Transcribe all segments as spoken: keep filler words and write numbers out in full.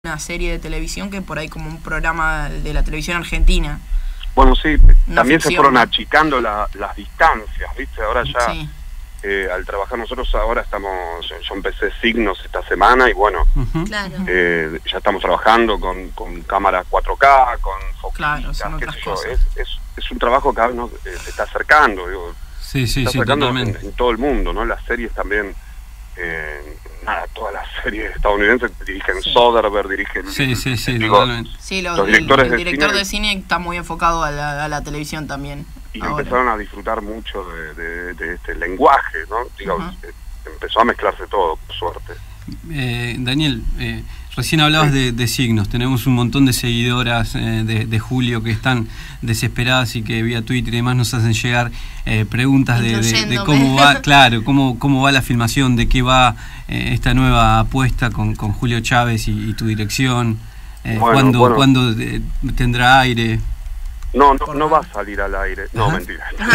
una serie de televisión que por ahí como un programa de la televisión argentina. Bueno, sí, Una también ficción. se fueron achicando la, las distancias, ¿viste? Ahora ya, Sí. eh, al trabajar nosotros ahora estamos, yo, yo empecé Signos esta semana y bueno, Uh-huh. Claro. eh, ya estamos trabajando con, con cámaras cuatro K, con Claro, son foquitas, qué otras sé yo. cosas. Es, es, es un trabajo que cada vez nos, eh, se está acercando, digo, Sí, sí, se está sí, acercando en, totalmente. en todo el mundo, ¿no? Las series también, eh, nada, todas las series estadounidenses dirigen Sí. Soderbergh, dirigen... Sí, sí, sí, digo, totalmente. Sí, lo- Los el, directores el de director cine- de cine está muy enfocado a la, a la televisión también. y ahora. empezaron a disfrutar mucho de, de, de este lenguaje, ¿no? Digo, Ajá. eh, empezó a mezclarse todo, por suerte. Eh, Daniel, eh, recién hablabas de, de Signos. Tenemos un montón de seguidoras eh, de, de Julio que están desesperadas y que vía Twitter y demás nos hacen llegar eh, preguntas de, de, de Incluyéndome. cómo va, claro, cómo, cómo va la filmación, de qué va eh, esta nueva apuesta con, con Julio Chávez y, y tu dirección. Eh, Bueno, ¿Cuándo, bueno. ¿cuándo, eh, tendrá aire? No, no, Por no nada. va a salir al aire. No, Ajá. mentira. No,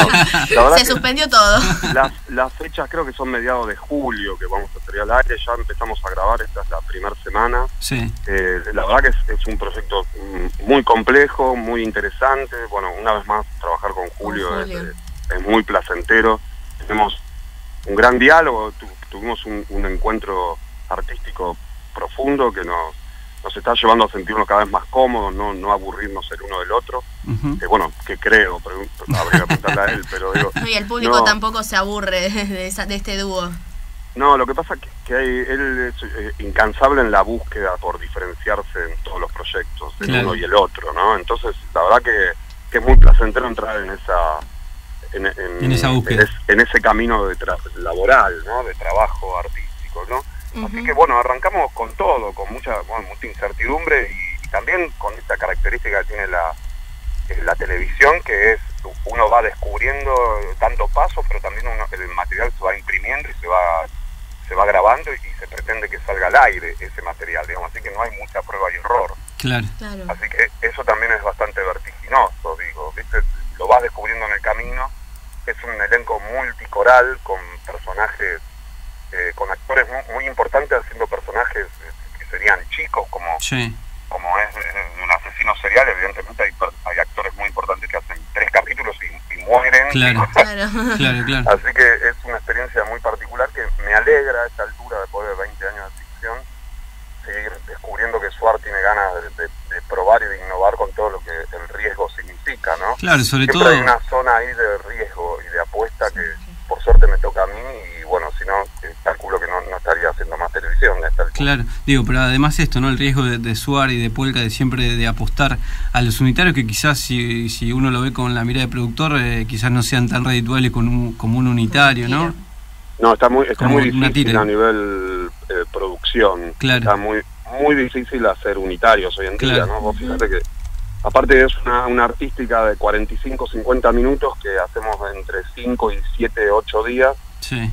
la verdad Se que suspendió todo. las, las fechas creo que son mediados de julio que vamos a salir al aire. Ya empezamos a grabar, esta es la primera semana. Sí, Eh, la verdad que es, es un proyecto mm, muy complejo, muy interesante. Bueno, una vez más, trabajar con Julio, Con es, Julio. es muy placentero. Tenemos un gran diálogo, tu, tuvimos un, un encuentro artístico profundo que nos, nos está llevando a sentirnos cada vez más cómodos, no, no aburrirnos el uno del otro. uh-huh. Que bueno, que creo, pero habría que preguntarle a él, pero digo... Y el público no. tampoco se aburre de, esa, de este dúo. No, lo que pasa es que, que hay, él es eh, incansable en la búsqueda por diferenciarse en todos los proyectos, el Claro. uno y el otro, ¿no? Entonces, la verdad que, que es muy placentero entrar en esa... En, en- En esa búsqueda. En, es- en ese camino de tra- laboral, ¿no? De trabajo artístico, ¿no? Así Ujú. que, bueno, arrancamos con todo, con mucha, bueno, mucha incertidumbre y, y también con esta característica que tiene la, eh, la televisión, que es uno va descubriendo tantos pasos, pero también uno, el material se va imprimiendo y se va se va grabando y, y se pretende que salga al aire ese material, digamos, así que no hay mucha prueba y error. Claro. Claro. Así que eso también es bastante vertiginoso, digo, ¿viste? Lo vas descubriendo en el camino. Es un elenco multicoral con personajes, eh, con actores muy, muy importantes haciendo personajes eh, que serían chicos, como Sí, como es eh, un asesino serial. Evidentemente hay, per- hay actores muy importantes que hacen tres capítulos y, y mueren. Claro. Claro. claro, claro. Así que es una experiencia muy particular que me alegra a esta altura, después de veinte años de ficción, seguir descubriendo que Suar tiene ganas de, de- de probar y de innovar con todo lo que el riesgo significa, ¿no? Claro, sobre Siempre todo... hay una zona ahí de riesgo y de apuesta que por suerte me toca a mí y bueno, si no, eh, calculo que no, no estaría haciendo más televisión a esta altura. Claro, digo, pero además esto, ¿no? El riesgo de, de Suar y de Puelca de siempre de, de apostar a los unitarios que quizás si, si uno lo ve con la mirada de productor, eh, quizás no sean tan redituables con un, como un unitario, ¿no? No, está muy, está Como muy una difícil tira. a nivel eh, producción. Claro. Está muy muy difícil hacer unitarios hoy en día, Claro. ¿no? Vos fíjate que, aparte es una, una artística de cuarenta y cinco, cincuenta minutos que hacemos entre cinco y siete, ocho días, Sí,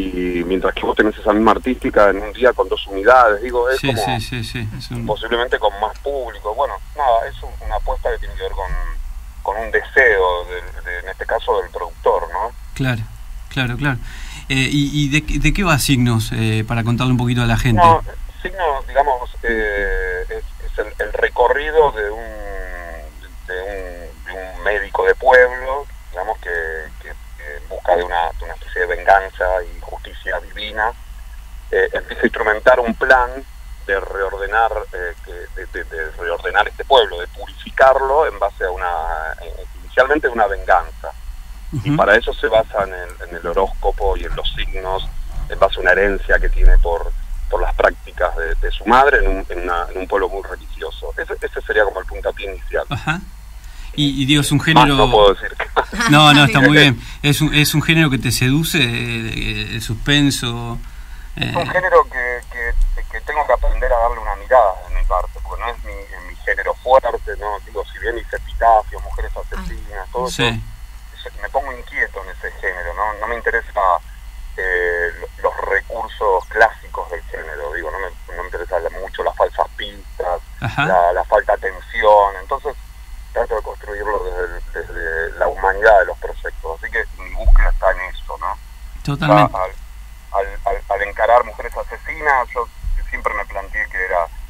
y mientras que vos tenés esa misma artística en un día con dos unidades, digo, es sí, como sí, sí, sí. Es un... posiblemente con más público. Bueno, nada, es un- una apuesta que tiene que ver con, con un deseo, de, de- en este caso del productor, ¿no? Claro, claro, claro. Eh, ¿Y, y de, qué- de qué va Signos, eh, para contarle un poquito a la gente? No, signo, digamos, eh, es, es el, el recorrido de un, de un de un médico de pueblo, digamos, que, que, que en busca de una, de una especie de venganza y justicia divina, eh, empieza a instrumentar un plan de reordenar eh, que, de, de- de reordenar este pueblo, de purificarlo en base a una, eh, inicialmente una venganza. Y Ujú. para eso se basa en el, en el horóscopo y en los signos, en base a una herencia que tiene por, por las prácticas de, de su madre en un, en, una- en un pueblo muy religioso. Ese, ese sería como el puntapié inicial. Ajá. Y, y digo, es un Más género... no puedo decir. No, no, está muy bien. Es un, es un género que te seduce, eh, el suspenso. eh, Es un género que, que, que tengo que aprender a darle una mirada de mi parte, porque no es mi, mi género fuerte, ¿no? Digo, si bien hice epitafios, mujeres asesinas, todo sí, eso, me pongo inquieto en ese género, no, no me interesa eh, los recursos clásicos del género, digo, no me, no me interesa mucho las falsas pistas, ajá. la, la falta de tensión, entonces trato de construirlo desde, el- desde la humanidad de los proyectos, así que mi búsqueda está en eso, ¿no? Totalmente. Al, al, al, al encarar mujeres asesinas, yo siempre me planteé que era, era un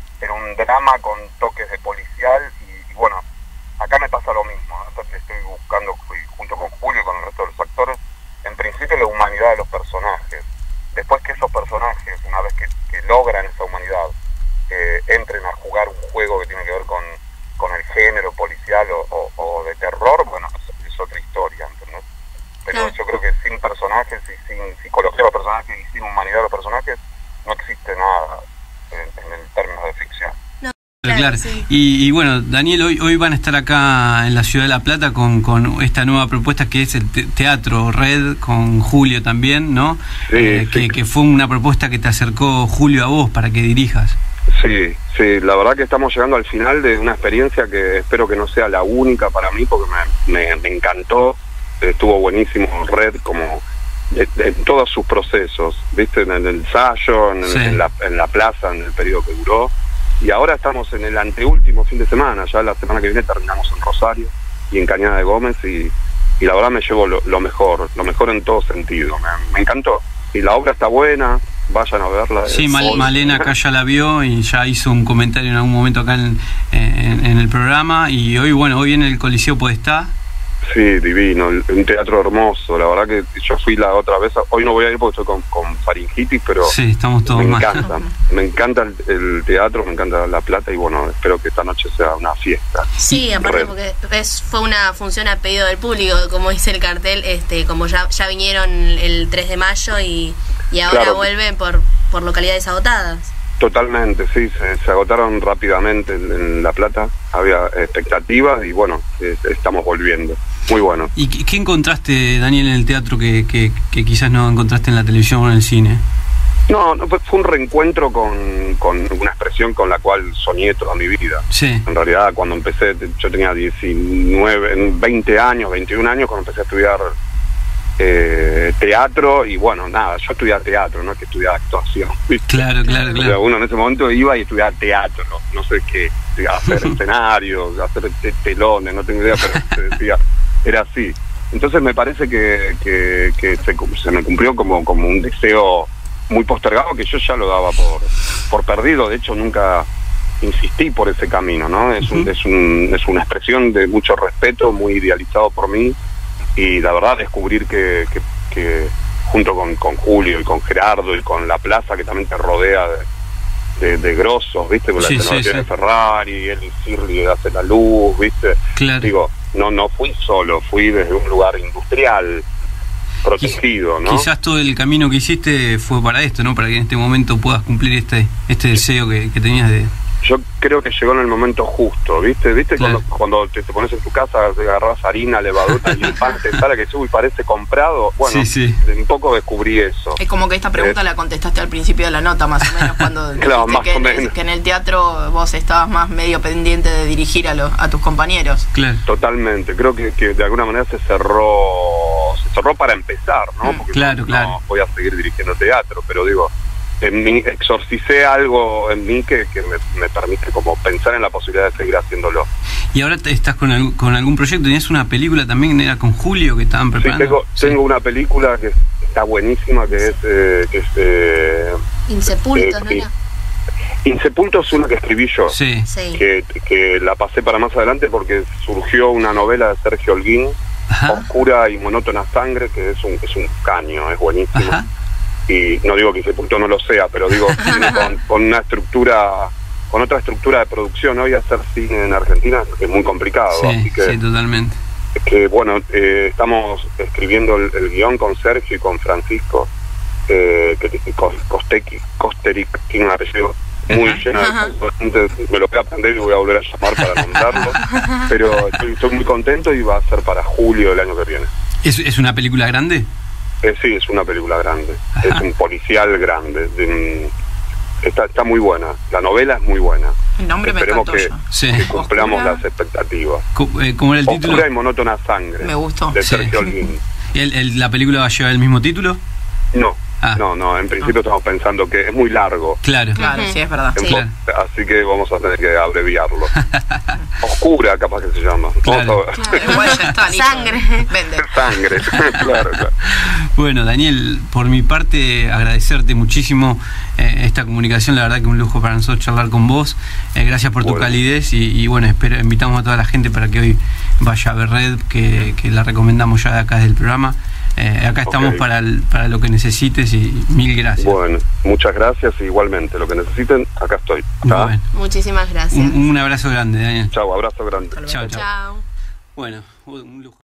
un drama con toques de policial y, y bueno, acá me pasa lo mismo, ¿no? Entonces estoy buscando, junto con Julio y con el resto de los actores, en principio la humanidad de los personajes. Después que esos personajes, una vez que, que logran esa humanidad, eh, entren a jugar un juego que tiene que ver con, con el género policial o, o, o de terror, bueno, es, es otra historia, ¿entendés? Pero claro, yo creo que sin personajes y sin psicología de los personajes y sin humanidad de los personajes no existe nada en, en el término de ficción. Claro, claro. Sí. Y, y bueno, Daniel, hoy hoy van a estar acá en la Ciudad de La Plata con, con esta nueva propuesta que es el te Teatro Red, con Julio también, ¿no? Sí, eh, sí. Que, que fue una propuesta que te acercó Julio a vos para que dirijas. Sí, sí, la verdad que estamos llegando al final de una experiencia que espero que no sea la única para mí, porque me, me, me encantó, estuvo buenísimo Red como de, de, en todos sus procesos, ¿viste? En el ensayo, en, sí. en, la, en la plaza, en el periodo que duró. Y ahora estamos en el anteúltimo fin de semana, ya la semana que viene terminamos en Rosario y en Cañada de Gómez y, y la verdad me llevo lo, lo mejor, lo mejor en todo sentido, me, me encantó. Y la obra está buena, vayan a verla. Sí, Mal, Malena acá ya la vio y ya hizo un comentario en algún momento acá en, en, en el programa y hoy, bueno, hoy en el Coliseo Podestá. Sí, divino, un teatro hermoso, la verdad que yo fui la otra vez, hoy no voy a ir porque estoy con, con faringitis, pero sí, estamos todos me mal. encanta, me encanta el, el teatro, me encanta La Plata y bueno, espero que esta noche sea una fiesta. Sí, aparte Red. Porque es, fue una función a pedido del público, como dice el cartel, este como ya ya vinieron el tres de mayo y, y ahora claro, vuelven por, por localidades agotadas. Totalmente, sí, se, se agotaron rápidamente en, en La Plata, había expectativas y bueno, eh, estamos volviendo. Muy bueno. ¿Y qué, qué encontraste, Daniel, en el teatro que, que, que quizás no encontraste en la televisión o en el cine? No, no fue, fue un reencuentro con, con una expresión con la cual soñé toda mi vida. Sí. En realidad, cuando empecé, yo tenía diecinueve, veinte años, veintiún años, cuando empecé a estudiar eh, teatro, y bueno, nada, yo estudiaba teatro, no es que estudiaba actuación, ¿viste? Claro, claro, claro. O sea, uno en ese momento iba y estudiaba teatro, no sé qué, hacer escenarios, hacer telones, no tengo idea, pero se decía... Era así. Entonces me parece que, que, que se, se me cumplió como, como un deseo muy postergado que yo ya lo daba por, por perdido. De hecho, nunca insistí por ese camino, ¿no? Es, un, es, un, es una expresión de mucho respeto, muy idealizado por mí. Y la verdad, descubrir que, que, que junto con, con Julio y con Gerardo y con la plaza que también te rodea de, de, de grosos, ¿viste? Con la sí, tecnología sí, sí. de Ferrari, él y Shirley hace la luz, ¿viste? Claro. Digo, no no fui solo, fui desde un lugar industrial protegido, ¿no? Quizás todo el camino que hiciste fue para esto, ¿no? Para que en este momento puedas cumplir este este deseo que, que tenías de... Yo creo que llegó en el momento justo, ¿viste? ¿Viste? Claro. Cuando, cuando te, te pones en tu casa, te agarras harina, levadura y el pan te sale que sube y parece comprado. Bueno, sí, sí. Un poco descubrí eso. Es como que esta pregunta eh, la contestaste al principio de la nota, más o menos, cuando claro, más que, o en menos. El, que en el teatro vos estabas más medio pendiente de dirigir a, los, a tus compañeros. Claro. Totalmente. Creo que, que de alguna manera se cerró se cerró para empezar, ¿no? Porque claro, no, claro. no voy a seguir dirigiendo teatro, pero digo... En mí, exorcicé algo en mí que, que me, me permite como pensar en la posibilidad de seguir haciéndolo. ¿Y ahora te estás con, algún, con algún proyecto? ¿Tenías una película también era con Julio que estaban preparando? Sí, tengo, sí. tengo una película que está buenísima, que es... Eh, que es eh, Insepultos, eh, ¿no era? Insepultos es una que escribí yo, sí. Sí. Que, que la pasé para más adelante porque surgió una novela de Sergio Holguín, Ajá. Oscura y monótona sangre, que es un, es un caño, es buenísimo. Ajá. Y no digo que ese punto no lo sea, pero digo con, con una estructura, con otra estructura de producción. Hoy hacer cine en Argentina es muy complicado, sí, así que, sí, totalmente. Que bueno, eh, estamos escribiendo el, el guión con Sergio y con Francisco, eh, que Costecchi, Costeric, tiene un apellido muy uh-huh. lleno de, me lo voy a aprender y voy a volver a llamar para nombrarlo, pero estoy, estoy muy contento y va a ser para julio del año que viene. ¿Es, es una película grande? Eh, sí, es una película grande. Ajá. Es un policial grande. De, está, está muy buena. La novela es muy buena. El nombre Esperemos me que, sí. que cumplamos Oscura. Las expectativas. ¿Cómo era el título? Oscura y monótona sangre. Me gustó. De sí. Sergio Holguín. ¿Y el, el, la película va a llevar el mismo título? No, Ah. No, no, en principio estamos pensando que es muy largo. Claro. Claro, sí, es verdad. Sí. Claro. Así que vamos a tener que abreviarlo. Oscura, capaz que se llama. Claro. Vamos a ver. Igual ya está, listo. Sangre. Vende. Sangre, claro, claro. Bueno, Daniel, por mi parte, agradecerte muchísimo eh, esta comunicación. La verdad que un lujo para nosotros charlar con vos. Eh, gracias por tu Bueno. calidez y, y bueno, espero, invitamos a toda la gente para que hoy vaya a ver Red, que, que la recomendamos ya de acá desde el programa. Eh, acá estamos Okay. para, el, para lo que necesites y mil gracias. Bueno, muchas gracias. Igualmente, lo que necesiten, acá estoy. ¿Tá? Bueno, Muchísimas gracias. un, un abrazo grande, Daniel. Chau, abrazo grande. Chao, chao. Chao. Bueno, un lujo.